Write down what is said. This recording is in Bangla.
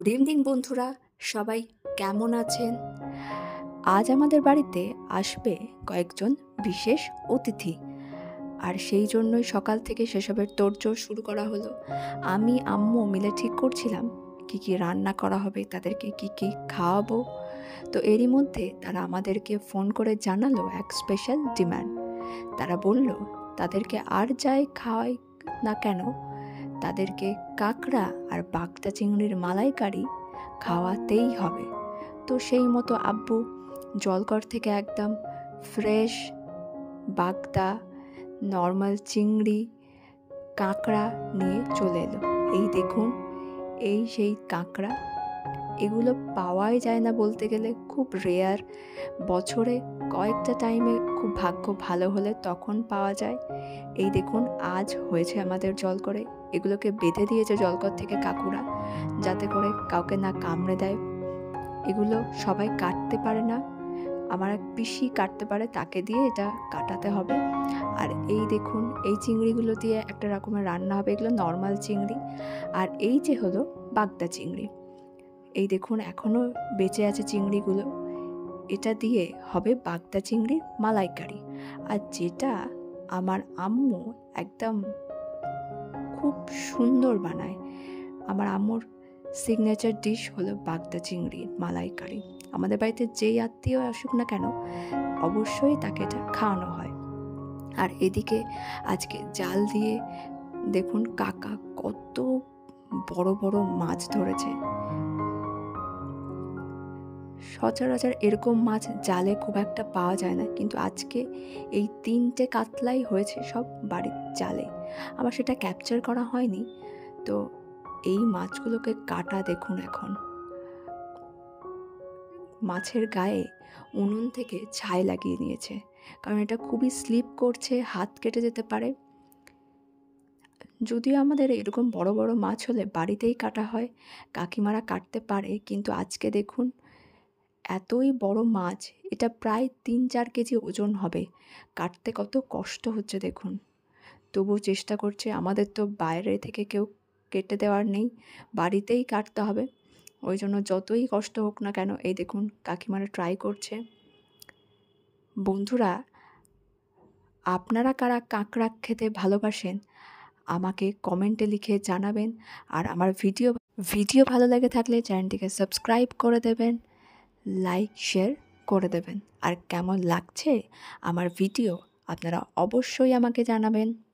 গুড ইভিনিং বন্ধুরা, সবাই কেমন আছেন? আজ আমাদের বাড়িতে আসবে কয়েকজন বিশেষ অতিথি, আর সেই জন্যই সকাল থেকে সেসবের তোড়জোড় শুরু করা হলো। আমি আম্মু মিলে ঠিক করছিলাম কি কি রান্না করা হবে, তাদেরকে কি কি খাওয়াবো। তো এরই মধ্যে তারা আমাদেরকে ফোন করে জানালো এক স্পেশাল ডিমান্ড। তারা বলল তাদেরকে আর যাই খাওয়াই না কেন, তাদেরকে কাঁকড়া আর বাগদা চিংড়ির মালাইকারি খাওয়াতেই হবে। তো সেই মতো আব্বু জলকর থেকে একদম ফ্রেশ বাগদা, নর্মাল চিংড়ি, কাঁকড়া নিয়ে চলে এলো। এই দেখুন, এই সেই কাঁকড়া। এগুলো পাওয়াই যায় না বলতে গেলে, খুব রেয়ার। বছরে কয়েকটা টাইমে খুব ভাগ্য ভালো হলে তখন পাওয়া যায়। এই দেখুন, আজ হয়েছে আমাদের জলকরে। এগুলোকে বেঁধে দিয়েছে জলকর থেকে কাকুরা, যাতে করে কাউকে না কামড়ে দেয়। এগুলো সবাই কাটতে পারে না, আমার এক পিসি কাটতে পারে, তাকে দিয়ে এটা কাটাতে হবে। আর এই দেখুন, এই চিংড়িগুলো দিয়ে একটা রকমের রান্না হবে। এগুলো নর্মাল চিংড়ি, আর এই যে হলো বাগদা চিংড়ি। এই দেখুন, এখনও বেঁচে আছে চিংড়িগুলো। এটা দিয়ে হবে বাগদা চিংড়ির মালাইকারি। আর যেটা আমার আম্মু একদম খুব সুন্দর বানায়, আমার আম্মুর সিগনেচার ডিশ হলো বাগদা চিংড়ির মালাইকারি। আমাদের বাড়িতে যেই আত্মীয় আসুক না কেন, অবশ্যই তাকে এটা খাওয়ানো হয়। আর এদিকে আজকে জাল দিয়ে দেখুন কাকা কত বড় বড় মাছ ধরেছে। সচরাচর এরকম মাছ জালে খুব একটা পাওয়া যায় না, কিন্তু আজকে এই 3টে কাতলাই হয়েছে সব বাড়ির জালে। আবার সেটা ক্যাপচার করা হয়নি। তো এই মাছগুলোকে কাটা দেখুন। এখন মাছের গায়ে উনুন থেকে ছাই লাগিয়ে নিয়েছে, কারণ এটা খুবই স্লিপ করছে, হাত কেটে যেতে পারে। যদিও আমাদের এরকম বড় বড় মাছ হলে বাড়িতেই কাটা হয়, কাকিমারা কাটতে পারে, কিন্তু আজকে দেখুন এতই বড় মাছ, এটা প্রায় 3-4 কেজি ওজন হবে। কাটতে কত কষ্ট হচ্ছে দেখুন। তবুও চেষ্টা করছে। আমাদের তো বাইরে থেকে কেউ কেটে দেওয়ার নেই, বাড়িতেই কাটতে হবে। ওই জন্য যতই কষ্ট হোক না কেন, এই দেখুন কাকিমারা ট্রাই করছে। বন্ধুরা, আপনারা কারা কাঁকড়া খেতে ভালোবাসেন আমাকে কমেন্টে লিখে জানাবেন। আর আমার ভিডিও ভালো লেগে থাকলে চ্যানেলটিকে সাবস্ক্রাইব করে দেবেন, লাইক শেয়ার করে দেবেন। আর কেমন লাগছে আমার ভিডিও আপনারা অবশ্যই আমাকে জানাবেন।